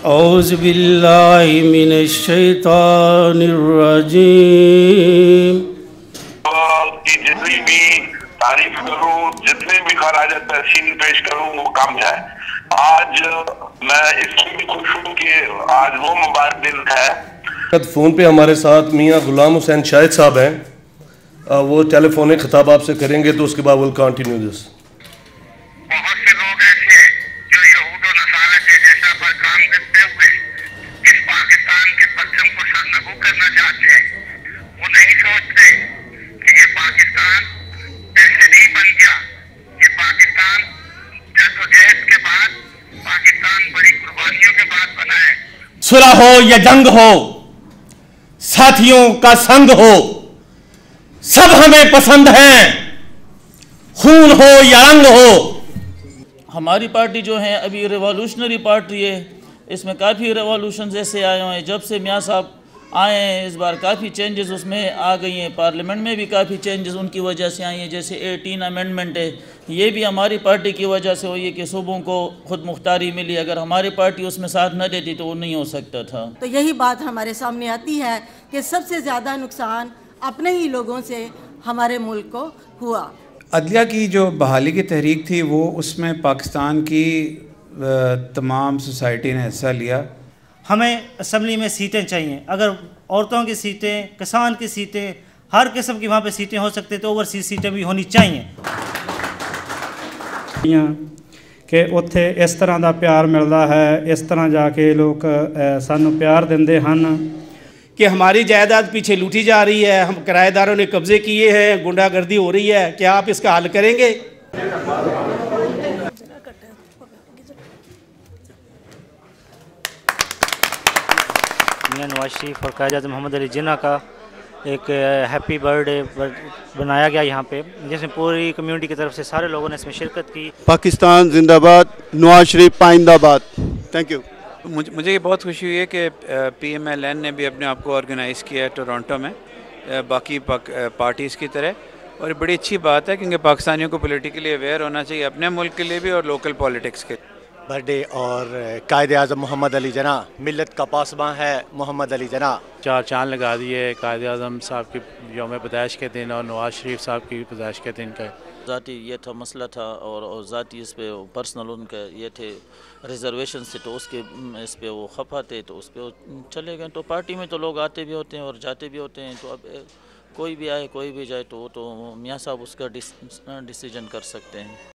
اعوذ باللہ من الشیطان الرجیم۔ کی جتنی بھی تعریف کروں، جتنے بھی خراج تحسین پیش کروں وہ کم ہے۔ آج میں اس لیے بھی خوش ہوں کہ آج وہ مبارک دن ہے۔ فون پہ ہمارے ساتھ میاں غلام حسین شاہد صاحب ہیں، وہ ٹیلی فونک خطاب آپ سے کریں گے، تو اس کے بعد ول کنٹینیو دس۔ بہت سے لوگ ایسے ہیں جو یہود و نصارہ کے جیسا پر کام کرتے ہوئے اس پاکستان کے پرچم کو سرنگو کرنا چاہتے ہیں۔ وہ نہیں سوچتے کہ یہ پاکستان ایسے نہیں بن گیا۔ یہ پاکستان جدوجہد کے بعد، پاکستان بڑی قربانیوں کے بعد بنا ہے۔ صلح ہو یا جنگ ہو، ساتھیوں کا سنگ ہو، سب ہمیں پسند ہیں، خون ہو یا رنگ ہو۔ ہماری پارٹی جو ہے ابھی ریوالوشنری پارٹی ہے، اس میں کافی ریوالوشنز ایسے آئے ہیں۔ جب سے میاں صاحب آئے ہیں اس بار کافی چینجز اس میں آ گئی ہیں، پارلیمنٹ میں بھی کافی چینجز ان کی وجہ سے آئی ہیں، جیسے 18 امینڈمنٹ ہے، یہ بھی ہماری پارٹی کی وجہ سے ہوئی ہے کہ صوبوں کو خود مختاری ملی۔ اگر ہماری پارٹی اس میں ساتھ نہ دیتی تو وہ نہیں ہو سکتا تھا۔ تو یہی بات ہمارے سامنے آتی ہے کہ سب سے زیادہ نقصان اپنے ہی لوگوں سے ہمارے ملک کو ہوا۔ عدلیہ کی جو بحالی کی تحریک تھی، وہ اس میں پاکستان کی تمام سوسائٹی نے حصہ لیا۔ ہمیں اسمبلی میں سیٹیں چاہیے، اگر عورتوں کی سیٹیں، کسان کی سیٹیں، ہر قسم کی وہاں پہ سیٹیں ہو سکتے تو اوورسیز سیٹیں بھی ہونی چاہیے کہ اتھے اس طرح دا پیار ملتا ہے، اس طرح جا کے لوگ سانو پیار دیندے ہن کہ ہماری جائیداد پیچھے لوٹی جا رہی ہے، ہم کرایہ داروں نے قبضے کیے ہیں، گنڈا گردی ہو رہی ہے، کیا آپ اس کا حل کریں گے؟ میاں نواز شریف اور قائد اعظم محمد علی جناح کا ایک ہیپی برتھ ڈے بنایا گیا یہاں پہ، جس میں پوری کمیونٹی کی طرف سے سارے لوگوں نے اس میں شرکت کی۔ پاکستان زندہ باد، نواز شریف پائندہ باد۔ Thank you. مجھے یہ بہت خوشی ہوئی ہے کہ پی ایم ایل این نے بھی اپنے آپ کو آرگنائز کیا ہے ٹورانٹو میں باقی پارٹیز کی طرح، اور بڑی اچھی بات ہے کیونکہ پاکستانیوں کو پولیٹیکلی اویئر ہونا چاہیے، اپنے ملک کے لیے بھی اور لوکل پالیٹکس کے۔ برتھ ڈے اور قائد اعظم محمد علی جناح، ملت کا پاسباں ہے محمد علی جناح۔ چار چاند لگا دیے قائد اعظم صاحب کی یوم پیدائش کے دن اور نواز شریف صاحب کی پیدائش کے دن کا۔ ذاتی یہ تھا مسئلہ تھا، اور ذاتی اس پہ پرسنل ان کا یہ تھے ریزرویشن سے، تو اس پہ وہ خفا تھے، تو اس پہ وہ چلے گئے۔ تو پارٹی میں تو لوگ آتے بھی ہوتے ہیں اور جاتے بھی ہوتے ہیں، تو اب کوئی بھی آئے کوئی بھی جائے تو وہ تو میاں صاحب اس کا ڈیسیجن کر سکتے ہیں۔